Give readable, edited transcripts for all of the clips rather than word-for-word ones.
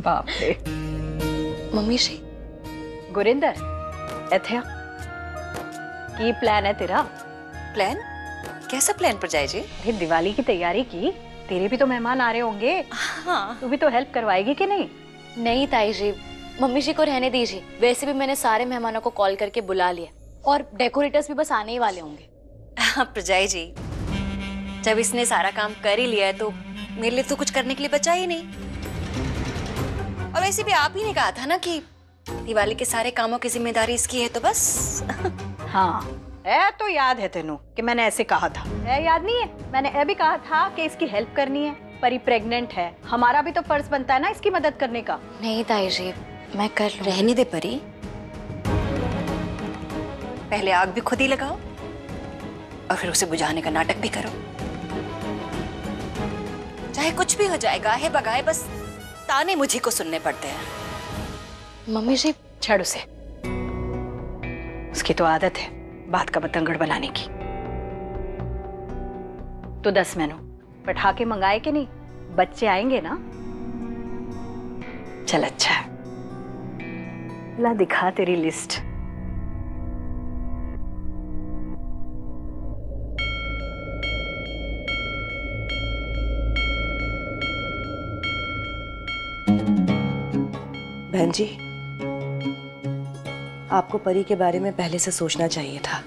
बाप रे। मम्मी जी गुरिंदर इथे की प्लान है तेरा? प्लान? कैसा प्लान पर जाए जी? अरे दिवाली की तैयारी की, तेरे भी तो मेहमान आ रहे होंगे। हाँ। तू भी तो हेल्प करवाएगी कि नहीं? नहीं ताई जी, मम्मी जी को रहने दीजिए। वैसे भी मैंने सारे मेहमानों को कॉल करके बुला लिया और डेकोरेटर्स भी बस आने ही वाले होंगे। प्रजाई जी, जब इसने सारा काम कर ही लिया है तो मेरे लिए तो कुछ करने के लिए बचा ही नहीं। और वैसे भी आप ही ने कहा था ना कि दिवाली के सारे कामों की जिम्मेदारी इसकी है, तो बस। हाँ है तो याद है तेनू कि मैंने ऐसे कहा था। है याद नहीं है? मैंने ये भी कहा था कि इसकी हेल्प करनी है। परी प्रेग्नेंट है, हमारा भी तो फर्ज बनता है ना इसकी मदद करने का। नहीं ताई जी, मैं कर लूंगी। रहने दे परी, पहले आग भी खुद ही लगाओ और फिर उसे बुझाने का नाटक भी करो। चाहे कुछ भी हो जाएगा है बगाए, बस ताने मुझे को सुनने पड़ते हैं। मम्मी जी छड़ उसे, उसकी तो आदत है बात का बतंगड़ बनाने की। तो 10 मैनू पटाखे मंगाए कि नहीं? बच्चे आएंगे ना? चल अच्छा है, ला दिखा तेरी लिस्ट। बहन जी, आपको परी के बारे में पहले से सोचना चाहिए था।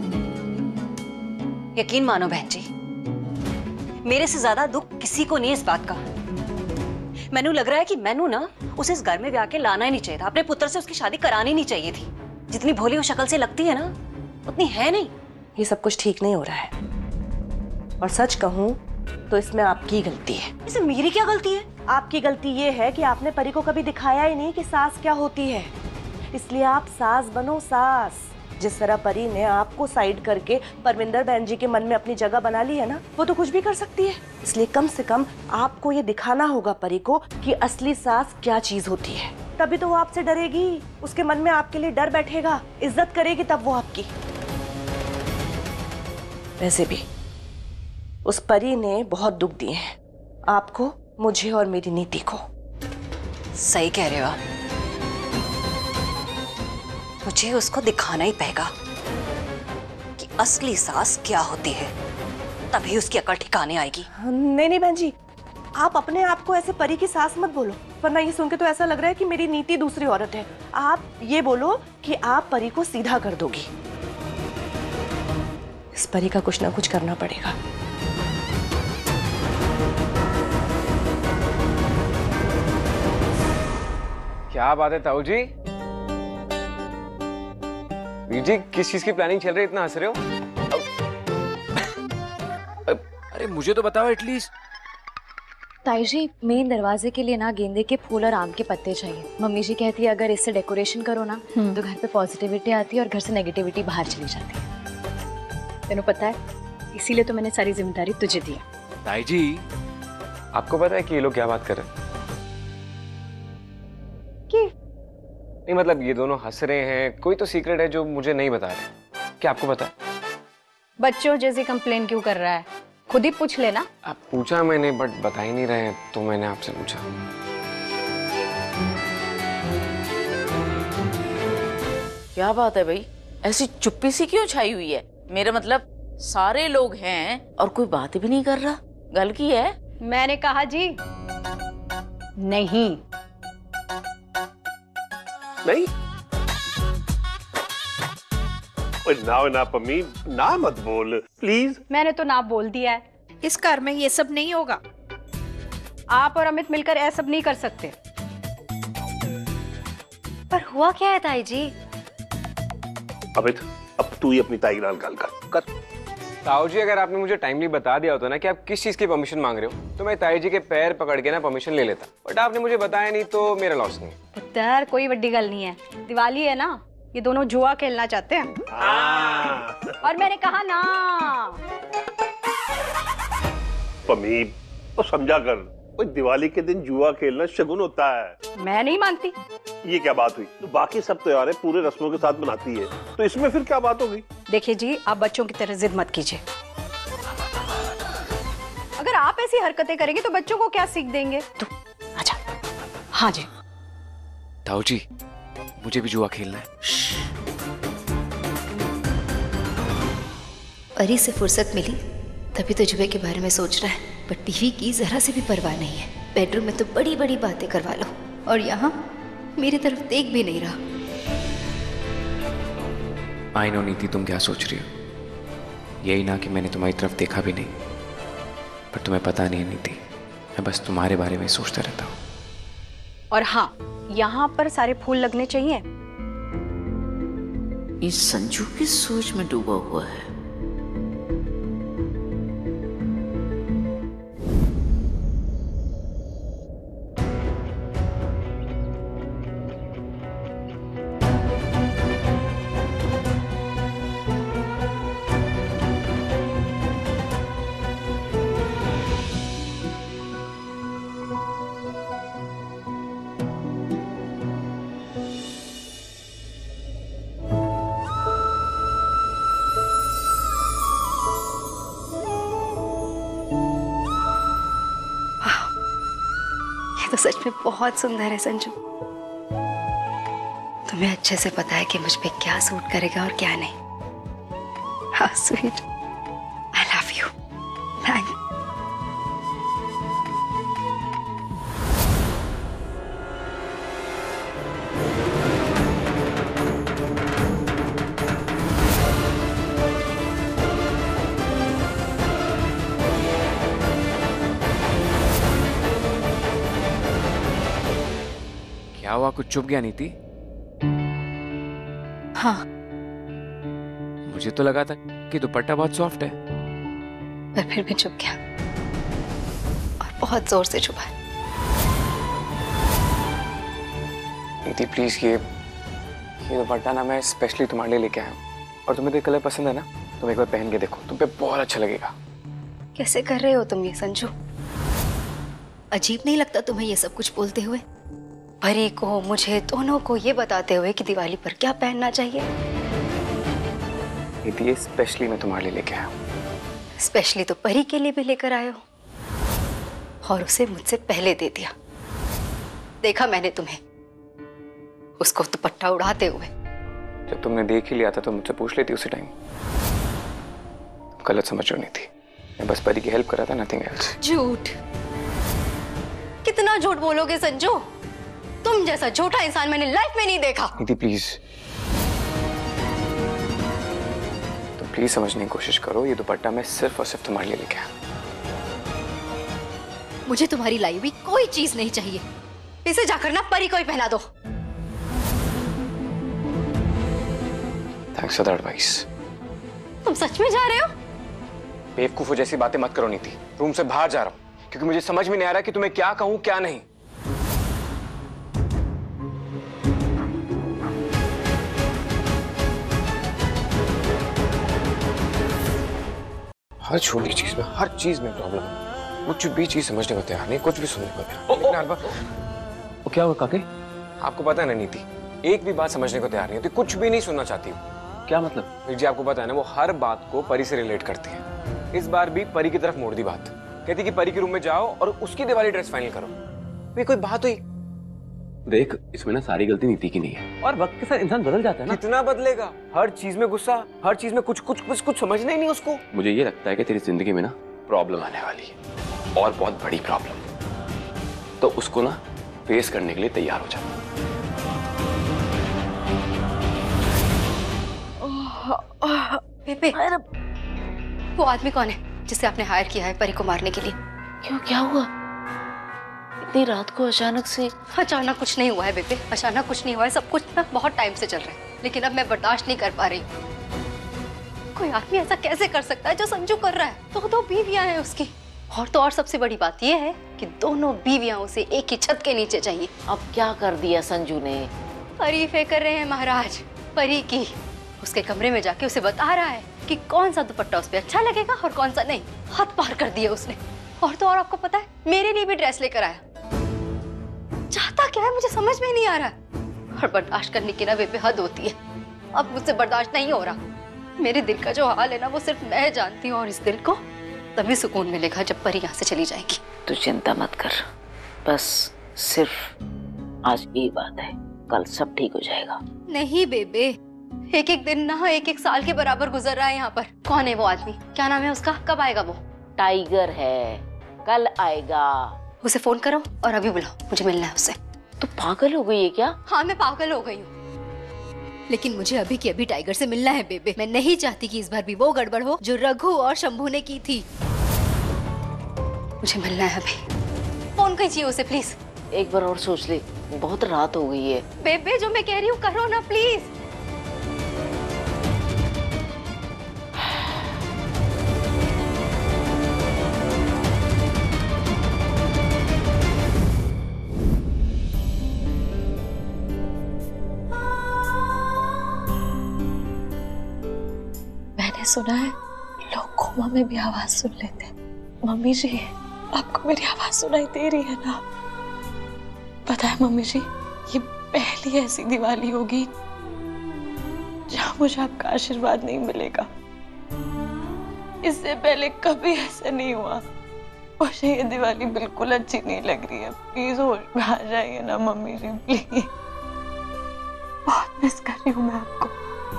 यकीन मानो बहन जी, मेरे से ज्यादा दुख किसी को नहीं इस बात का। मैनू लग रहा है कि मैनू ना उसे इस घर में ब्याह के लाना ही नहीं चाहिए था। अपने पुत्र से उसकी शादी करानी नहीं चाहिए थी। जितनी भोली वो शक्ल से लगती है ना, उतनी है नहीं। ये सब कुछ ठीक नहीं हो रहा है, और सच कहूं तो इसमें आपकी गलती है। इसमें मेरी क्या गलती है? आपकी गलती ये है कि आपने परी को कभी दिखाया ही नहीं कि सास क्या होती है। इसलिए आप सास बनो सास। जिस तरह परी ने आपको साइड करके परविंदर बहन जी के मन में अपनी जगह बना ली है ना, वो तो कुछ भी कर सकती है। इसलिए कम से कम आपको ये दिखाना होगा परी को कि असली सास क्या चीज होती है। तभी तो वो आपसे डरेगी, उसके मन में आपके लिए डर बैठेगा, इज्जत करेगी तब वो आपकी। वैसे भी उस परी ने बहुत दुख दिए हैं आपको, मुझे और मेरी नीति को। सही कह रहे हो आप। मुझे उसको दिखाना ही पड़ेगा कि असली सास क्या होती है, तभी उसकी अकल ठिकाने आएगी। नहीं नहीं बहन जी, आप अपने आप को ऐसे परी की सास मत बोलो, वरना ये सुन के तो ऐसा लग रहा है कि मेरी नीति दूसरी औरत है। आप ये बोलो कि आप परी को सीधा कर दोगी। इस परी का कुछ ना कुछ करना पड़ेगा। क्या बात है ताऊ जी? वीर जी, किस चीज की प्लानिंग चल रही है? इतना हंस रहे हो? अरे मुझे तो बताओ एटलीस्ट। ताई जी, मेन दरवाजे के लिए ना गेंदे के फूल और आम के पत्ते चाहिए। मम्मी जी कहती है अगर इससे डेकोरेशन करो ना तो घर पे पॉजिटिविटी आती है और घर से नेगेटिविटी बाहर चली जाती है। तेनू पता है, इसीलिए तो मैंने सारी जिम्मेदारी तुझे दी। ताई जी, आपको पता है कि ये लोग क्या बात कर रहे हैं? नहीं मतलब ये दोनों हंस रहे हैं, कोई तो सीक्रेट है जो मुझे नहीं बता रहे। क्या आपको पता है? बच्चों जैसी कंप्लेन क्यों कर रहा है? खुद ही पूछ लेना। आप पूछा मैंने, बट बता ही नहीं रहे, तो मैंने आपसे पूछा। क्या बात है भाई, ऐसी चुप्पी सी क्यों छाई हुई है? मेरा मतलब सारे लोग हैं और कोई बात भी नहीं कर रहा। गल की है? मैंने कहा जी नहीं। नहीं ना पम्मी, ना मत बोल प्लीज। मैंने तो ना बोल दिया है। इस घर में ये सब नहीं होगा। आप और अमित मिलकर ऐसा सब नहीं कर सकते। पर हुआ क्या है ताई जी? अमित, अब तू ही अपनी ताई नाल गल कर। ताऊ जी, अगर आपने मुझे टाइमली बता दिया होता ना कि आप किस चीज की परमिशन मांग रहे हो, तो मैं ताई जी के पैर पकड़ के ना परमिशन ले लेता। बट आपने मुझे बताया नहीं, तो मेरा लॉस नहीं। पुत्र, कोई बड़ी गल नहीं है। दिवाली है ना, ये दोनों जुआ खेलना चाहते हैं। और मैंने कहा ना। पम्मी, तो समझा कर, कोई दिवाली के दिन जुआ खेलना शगुन होता है। मैं नहीं मानती। ये क्या बात हुई? तो बाकी सब त्योहार है पूरे रस्मों के साथ मनाती है, तो इसमें फिर क्या बात होगी? देखिए जी, आप बच्चों की तरह जिद मत कीजिए। अगर आप ऐसी हरकतें करेंगे तो बच्चों को क्या सीख देंगे? तू आजा, हाँ जी। ताऊ जी, मुझे भी जुआ खेलना है। परी से फुर्सत मिली तभी तो जुए के बारे में सोच रहा है, पर टीवी की जरा से भी परवाह नहीं है। बेडरूम में तो बड़ी बड़ी बातें करवा लो और यहाँ मेरी तरफ देख भी नहीं रहा। आई नो नीति, तुम क्या सोच रही हो। यही ना कि मैंने तुम्हारी तरफ देखा भी नहीं, पर तुम्हें पता नहीं है नीति, मैं बस तुम्हारे बारे में सोचता रहता हूँ। और हाँ, यहाँ पर सारे फूल लगने चाहिए। इस संजू की सोच में डूबा हुआ है। तो सच में बहुत सुंदर है संजू। तुम्हें अच्छे से पता है कि मुझ पे क्या सूट करेगा और क्या नहीं। हाँ sweet, I love you. Thank. क्या हुआ, कुछ चुप गया नीति? हाँ, मुझे तो लगा था कि दुपट्टा बहुत सॉफ्ट है। पर फिर भी चुप गया और बहुत जोर से चुपा। नीति प्लीज, ये दुपट्टा ना मैं स्पेशली तुम्हारे लिए लेके आया हूँ, और तुम्हें तो कलर पसंद है ना, तुम एक बार पहन के देखो, तुम पे बहुत अच्छा लगेगा। कैसे कर रहे हो तुम ये संजू? अजीब नहीं लगता तुम्हें ये सब कुछ बोलते हुए? परी को, मुझे, दोनों को ये बताते हुए कि दिवाली पर क्या पहनना चाहिए? ये स्पेशली मैं तुम्हारे लिए लेके आया हूँ। स्पेशली तो परी के लिए भी लेकर आए हो और उसे मुझसे पहले दे दिया। देखा मैंने तुम्हें उसको दुपट्टा उड़ाते हुए। जब तुमने देख ही लिया था तो मुझसे पूछ लेती उसी टाइम। गलत समझ रही थी, मैं बस परी की हेल्प कर रहा था, नथिंग एल्स। झूठ, कितना झूठ बोलोगे संजू? तुम जैसा झूठा इंसान मैंने लाइफ में नहीं देखा। नीति प्लीज, तो प्लीज समझने की कोशिश करो, ये दुपट्टा मैं सिर्फ और सिर्फ तुम्हारे लिए लेके आया। मुझे तुम्हारी लाई हुई कोई चीज नहीं चाहिए, इसे जाकर ना परी को ही पहना दो। Thanks for the advice. तुम सच में जा रहे हो? बेवकूफों जैसी बातें मत करो नीति। रूम से बाहर जा रहा हूँ क्योंकि मुझे समझ में नहीं आ रहा कि तुम्हें क्या कहूँ क्या नहीं। हर छोटी चीज में, हर चीज में प्रॉब्लम है। कुछ भी चीज समझने को तैयार नहीं, कुछ भी सुनने को तैयार नहीं। क्या हुआ काके? आपको पता है ना नीति, एक भी बात समझने को तैयार नहीं होती, कुछ भी नहीं सुनना चाहती हूँ। क्या मतलब? वीर जी आपको पता है ना, वो हर बात को परी से रिलेट करती है। इस बार भी परी की तरफ मोड़ दी बात, कहती कि परी के रूम में जाओ और उसकी दिवाली ड्रेस फाइनल करो। ये कोई बात हुई? देख, इसमें ना सारी गलती नीति की नहीं है, और वक्त के साथ इंसान बदल जाता है ना। कितना बदलेगा? हर चीज में गुस्सा, हर चीज में कुछ समझना ही नहीं उसको। मुझे ये लगता है कि तेरी जिंदगी में ना प्रॉब्लम आने वाली है, और बहुत बड़ी प्रॉब्लम, तो उसको ना फेस करने के लिए तैयार हो जा। बेबे, वो आदमी कौन है जिसे आपने हायर किया है परी को मारने के लिए? क्यों, क्या हुआ? इतनी रात को अचानक से? अचानक कुछ नहीं हुआ है बेबे, अचानक कुछ नहीं हुआ है। सब कुछ ना बहुत टाइम से चल रहा है, लेकिन अब मैं बर्दाश्त नहीं कर पा रही। कोई आदमी ऐसा कैसे कर सकता है जो संजू कर रहा है? दो बीवियां हैं उसकी, और तो और सबसे बड़ी बात यह है कि दोनों बीवियां उसे एक ही छत के नीचे चाहिए। अब क्या कर दिया संजू ने? तारीफें कर रहे हैं महाराज परी की। उसके कमरे में जाके उसे बता रहा है कि कौन सा दुपट्टा उस पर अच्छा लगेगा और कौन सा नहीं। हद पार कर दिया उसने। और तो और आपको पता है, मेरे लिए भी ड्रेस लेकर आया। चाहता क्या है मुझे समझ में नहीं आ रहा। और बर्दाश्त करने की ना बेबे हद होती है। अब मुझसे बर्दाश्त नहीं हो रहा। मेरे दिल का जो हाल है ना, वो सिर्फ मैं जानती हूँ, और इस दिल को तभी सुकून मिलेगा जब परी यहाँ से चली जाएगी। तू चिंता मत कर, बस सिर्फ आज की बात है, कल सब ठीक हो जाएगा। नहीं बेबे, एक एक दिन ना एक एक साल के बराबर गुजर रहा है यहाँ पर। कौन है वो आदमी, क्या नाम है उसका, कब आएगा वो? टाइगर है, कल आएगा। उसे फोन करो और अभी बुलाओ, मुझे मिलना है उससे। तू पागल हो गई है क्या? हाँ मैं पागल हो गई हूँ, लेकिन मुझे अभी के अभी टाइगर से मिलना है बेबे। मैं नहीं चाहती कि इस बार भी वो गड़बड़ हो जो रघु और शंभू ने की थी। मुझे मिलना है अभी, फोन कीजिए उसे प्लीज। एक बार और सोच ले, बहुत रात हो गई है। बेबे जो मैं कह रही हूँ करो ना प्लीज। मैंने सुना है लोग कोमा में भी आवाज सुन लेते हैं। मम्मी जी, आपको मेरी आवाज सुनाई दे रही है ना? पता है मम्मी जी, ये पहली ऐसी दिवाली होगी जहां मुझे आपका आशीर्वाद नहीं मिलेगा। इससे पहले कभी ऐसा नहीं हुआ। मुझे ये दिवाली बिल्कुल अच्छी नहीं लग रही है। प्लीज होश में आ जाइए ना मम्मी जी, प्लीज। बहुत मिस कर रही हूँ मैं आपको।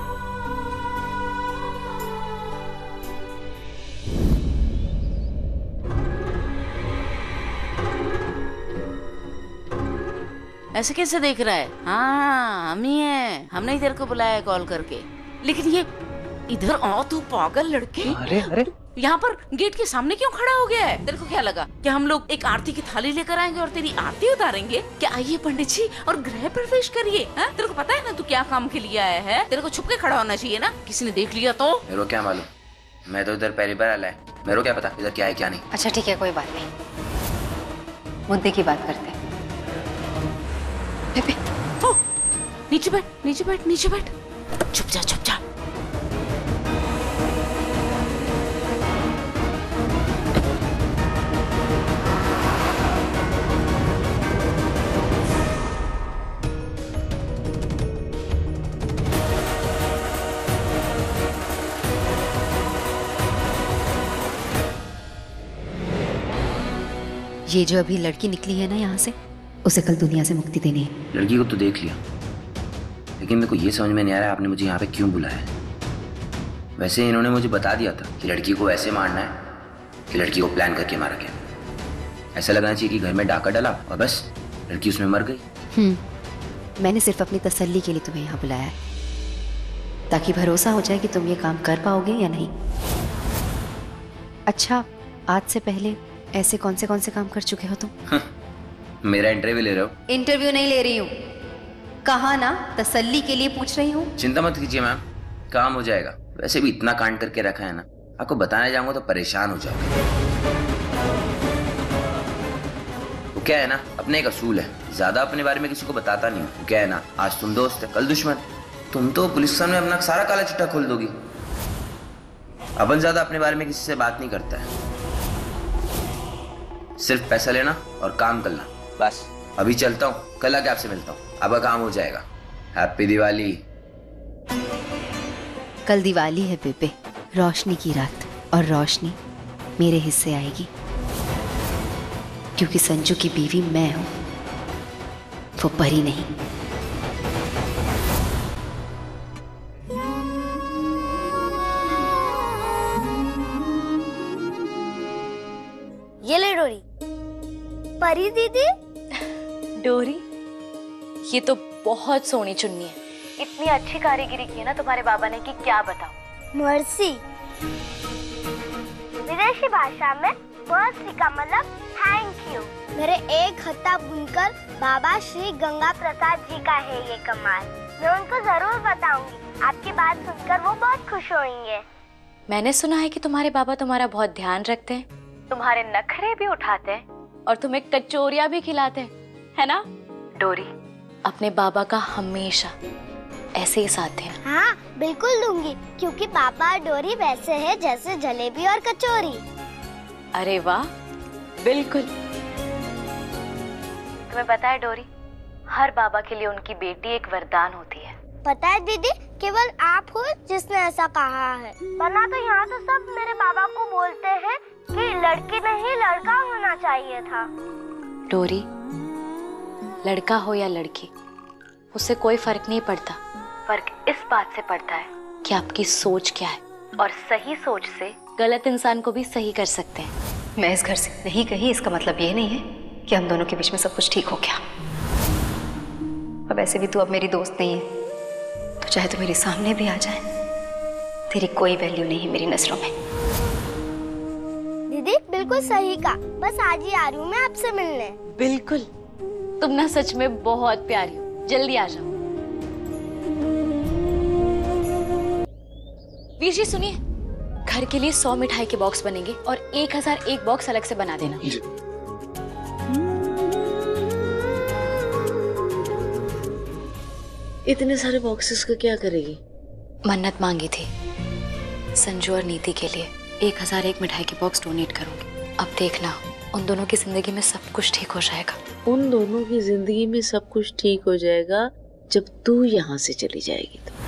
ऐसे कैसे देख रहा है? हाँ हम ही हैं, हमने ही तेरे को बुलाया है कॉल करके। लेकिन ये इधर आओ तू पागल लड़के। अरे अरे यहाँ पर गेट के सामने क्यों खड़ा हो गया है? तेरे को क्या लगा कि हम लोग एक आरती की थाली लेकर आएंगे और तेरी आरती उतारेंगे? क्या आइए पंडित जी और गृह प्रवेश करिए। तेरे को पता है ना तू क्या काम के लिए आया है? तेरे को छुप के खड़ा होना चाहिए ना, किसी ने देख लिया तो। मेरे को क्या मालूम, मैं तो इधर पहली बार आया है, मेरे को क्या पता इधर क्या है क्या नहीं। अच्छा ठीक है, कोई बात नहीं, मुद्दे की बात करते हैं। बेबे नीचे बैठ, नीचे बैठ, नीचे बैठ, चुप जा, चुप जा। ये जो अभी लड़की निकली है ना यहाँ से, उसे कल दुनिया से मुक्ति देनी है। लड़की को तो देख लिया, लेकिन मेरे को ये समझ में नहीं आ रहा है आपने मुझे यहाँ पे क्यों बुलाया है। वैसे इन्होंने मुझे बता दिया था कि लड़की को ऐसे मारना है कि लड़की को प्लान करके मारा गया। ऐसा लगना चाहिए कि घर में डाका डाला और बस लड़की उसमें मर गई। मैंने सिर्फ अपनी तसल्ली के लिए तुम्हें यहाँ बुलाया है, ताकि भरोसा हो जाए कि तुम ये काम कर पाओगे या नहीं। अच्छा, आज से पहले ऐसे कौन से काम कर चुके हो तुम? मेरा इंटरव्यू ले रहे हो? इंटरव्यू नहीं ले रही हूँ, कहा ना तसल्ली के लिए पूछ रही हूँ। चिंता मत कीजिए मैम, काम हो जाएगा। वैसे भी इतना कांड करके रखा है ना, आपको बताने जाऊंगा तो परेशान हो जाओगे। वो क्या है ना, अपने एक असूल है, ज्यादा अपने बारे में किसी को बताता नहीं। वो क्या है ना, आज तुम दोस्त है कल दुश्मन। तुम तो पुलिस के सामने अपना सारा काला चिट्ठा खोल दोगी। अपन ज्यादा अपने बारे में किसी से बात नहीं करता है, सिर्फ पैसा लेना और काम करना बस। अभी चलता हूँ, कल आके आपसे मिलता हूँ, अब काम हो जाएगा। हैप्पी दिवाली। कल दिवाली है बेबे, रोशनी की रात, और रोशनी मेरे हिस्से आएगी, क्योंकि संजू की बीवी मैं हूं, वो परी नहीं। ये ले डोरी। परी दीदी? डोरी, ये तो बहुत सोहनी चुन्नी है। इतनी अच्छी कारीगरी की है ना तुम्हारे बाबा ने कि क्या बताऊं। मर्सी। विदेशी भाषा में मर्सी का मतलब थैंक यू। मेरे एक हत्ता बुनकर बाबा श्री गंगा प्रसाद जी का है ये कमाल। मैं उनको जरूर बताऊंगी, आपकी बात सुनकर वो बहुत खुश होंगे। मैंने सुना है कि तुम्हारे बाबा तुम्हारा बहुत ध्यान रखते हैं, तुम्हारे नखरे भी उठाते हैं और तुम्हें कचौरियां भी खिलाते हैं, है ना? डोरी, अपने बाबा का हमेशा ऐसे ही साथ है। हाँ बिल्कुल दूंगी, क्योंकि पापा डोरी वैसे है जैसे जलेबी और कचौरी। अरे वाह, बिल्कुल। तुम्हें पता है डोरी, हर बाबा के लिए उनकी बेटी एक वरदान होती है। पता है दीदी, केवल आप हो जिसने ऐसा कहा है, वरना तो यहाँ तो सब मेरे बाबा को बोलते हैं कि लड़की नहीं लड़का होना चाहिए था। डोरी, लड़का हो या लड़की, उससे कोई फर्क नहीं पड़ता। फर्क इस बात से पड़ता है कि आपकी सोच क्या है, और सही सोच से गलत इंसान को भी सही कर सकते हैं। मैं इस घर से नहीं गई, इसका मतलब ये नहीं है कि हम दोनों के बीच में सब कुछ ठीक हो गया। और वैसे भी तू अब मेरी दोस्त नहीं है, तो चाहे तू मेरे सामने भी आ जाए, तेरी कोई वैल्यू नहीं है मेरी नजरों में। दीदी बिल्कुल सही कहा, बस आज ही आ रही हूँ मैं आपसे मिलने। बिल्कुल, तुम ना सच में बहुत प्यारी हो, जल्दी आ जाओ। वीर जी सुनिए, घर के लिए 100 मिठाई के बॉक्स बनेंगे और 1001 बॉक्स अलग से बना देना। इतने सारे बॉक्सेस का क्या करेगी? मन्नत मांगी थी संजू और नीति के लिए, 1001 मिठाई के बॉक्स डोनेट करूंगी। अब देखना, उन दोनों की जिंदगी में सब कुछ ठीक हो जाएगा। उन दोनों की जिंदगी में सब कुछ ठीक हो जाएगा जब तू यहाँ से चली जाएगी तो।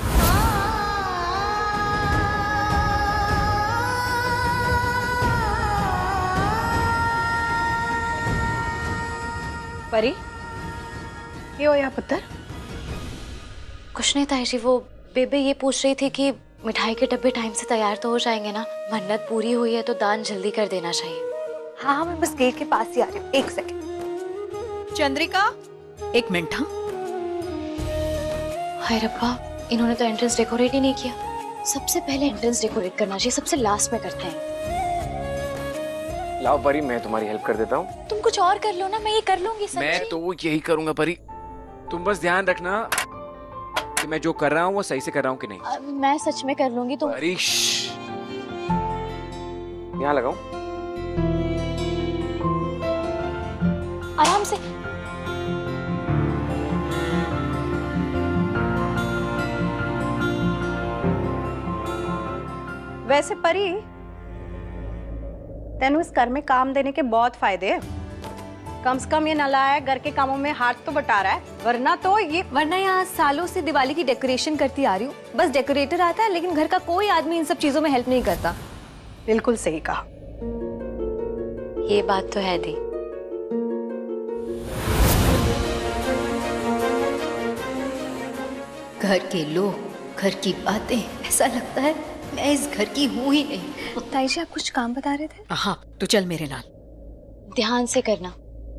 परी, ये हो या पुत्र? कुछ नहीं ताई जी, वो बेबे ये पूछ रही थी कि मिठाई के डब्बे टाइम से तैयार तो हो जाएंगे ना? मन्नत पूरी हुई है तो दान जल्दी कर देना चाहिए। हाँ, मैं बस गेट के पास ही आ रही हूँ, 1 सेकंड। चंद्रिका, 1 मिनट। हाँ, हाय रब्बा, इन्होंने तो एंट्रेंस डेकोरेट ही नहीं किया। सबसे पहले एंट्रेंस डेकोरेट करना चाहिए, सबसे लास्ट में करते हैं। लाओ परी, मैं तुम्हारी हेल्प कर देता हूँ। तुम कुछ और कर लो ना, मैं ये कर लूंगी। मैं तो यही करूंगा परी, तुम बस ध्यान रखना कि मैं जो कर रहा हूँ वो सही से कर रहा हूँ कि नहीं। मैं सच में कर लूंगी। तुम परी, यहाँ लगाऊं? आराम से। वैसे परी, तेनू इस घर में काम देने के बहुत फायदे हैं। कम से कम ये नालायक घर के कामों में हाथ तो बटा रहा है, वरना यहाँ सालों से दिवाली की डेकोरेशन करती आ रही हूँ। बस डेकोरेटर आता है, लेकिन घर का कोई आदमी इन सब चीजों में हेल्प नहीं करता। बिल्कुल सही कहा। ये बात तो है दी। घर के लोग, घर की बातें, ऐसा लगता है मैं इस घर की हूँ ही नहीं। ताई जी, आप कुछ काम बता रहे थे? हाँ, तो चल मेरे नाल। ध्यान से करना।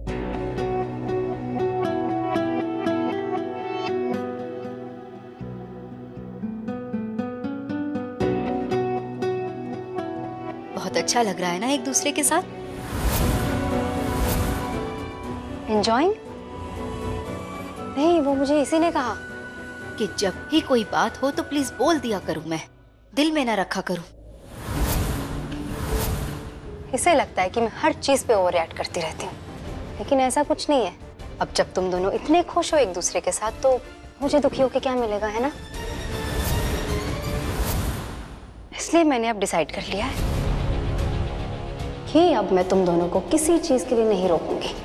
बहुत अच्छा लग रहा है ना एक दूसरे के साथ? एंजॉइंग? नहीं, वो मुझे इसी ने कहा कि जब भी कोई बात हो तो प्लीज बोल दिया करूं, मैं दिल में ना रखा करूं। इसे लगता है कि मैं हर चीज पे ओवर रिएक्ट करती रहती हूँ, लेकिन ऐसा कुछ नहीं है। अब जब तुम दोनों इतने खुश हो एक दूसरे के साथ, तो मुझे दुखी होके क्या मिलेगा, है ना? इसलिए मैंने अब डिसाइड कर लिया है कि अब मैं तुम दोनों को किसी चीज के लिए नहीं रोकूंगी।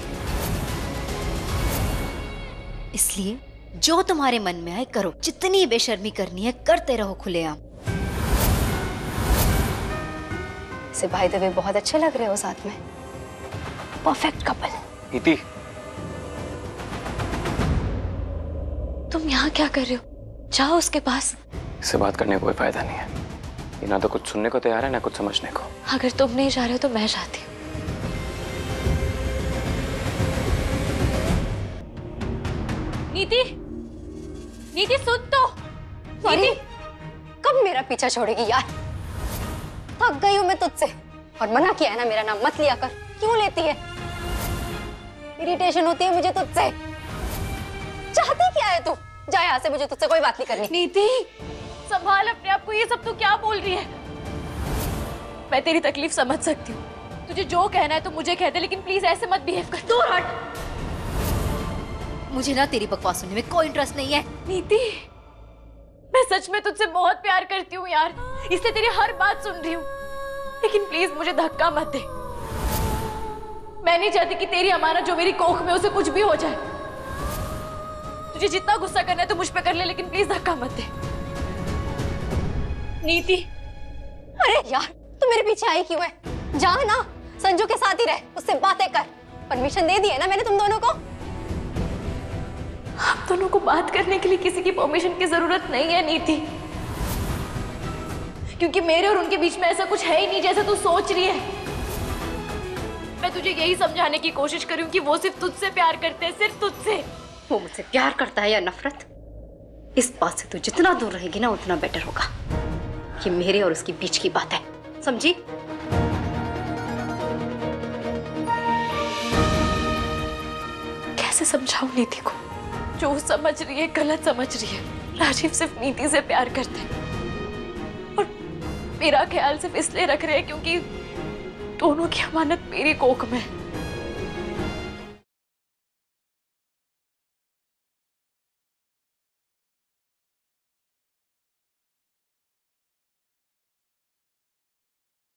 इसलिए जो तुम्हारे मन में आए करो, जितनी बेशर्मी करनी है करते रहो खुलेआम। इसे भाई देवे बहुत अच्छे लग रहे हो साथ में, परफेक्ट कपल। इति, तुम यहाँ क्या कर रहे हो? जाओ उसके पास। इससे बात करने का कोई फायदा नहीं है। ये ना तो कुछ सुनने को तैयार है, ना कुछ समझने को। अगर तुम नहीं जा रहे हो तो मैं जाती हूँ। नीति, नीति सुन तो। नीति, कब मेरा पीछा छोड़ेगी यार? थक गई हूँ मैं तुझसे, और मना किया है ना मेरा नाम मत लिया कर। क्यों लेती है? इरिटेशन होती है मुझे तुझसे। चाहती क्या है तू? जा यहाँ से, मुझे तुझसे कोई बात नहीं करनी। नीति, संभाल अपने आप को। ये सब तू क्या बोल रही है? मैं तेरी तकलीफ समझ सकती हूँ, तुझे जो कहना है तो मुझे कह दे, लेकिन प्लीज ऐसे मत बिहेव कर। दूर हट। मुझे ना तेरी बकवास सुनने में कोई इंटरेस्ट नहीं है। नीति, मैं सच में तुझसे बहुत प्यार करती हूँ यार, इसलिए तेरी हर बात सुन रही हूँ, लेकिन प्लीज मुझे धक्का मत दे। मैं नहीं चाहती कि तेरी अमानत जो मेरी कोख में, उसे कुछ भी हो जाए। तुझे जितना गुस्सा करना है तो मुझ पे कर ले, लेकिन प्लीज धक्का मत दे। नीति, अरे यार, तू मेरे पीछे आई क्यों है? जा ना, संजू के साथ ही रह, उससे बातें कर। परमिशन दे दी है ना मैंने तुम दोनों को। हम दोनों को बात करने के लिए किसी की परमिशन की जरूरत नहीं है नीति, क्योंकि मेरे और उनके बीच में ऐसा कुछ है ही नहीं जैसा तू सोच रही है। मैं तुझे यही समझाने की कोशिश कर रही हूँ कि वो सिर्फ तुझसे प्यार करते हैं, सिर्फ तुझसे। वो मुझसे प्यार करता है या नफरत, इस बात से तू जितना दूर रहेगी ना उतना बेटर होगा। ये मेरे और उसके बीच की बात है, समझी? कैसे समझाऊं नीति को? जो वो समझ रही है गलत समझ रही है। राजीव सिर्फ नीति से प्यार करते हैं और मेरा ख्याल सिर्फ इसलिए रख रहे हैं क्योंकि दोनों की अमानत मेरी कोख में है।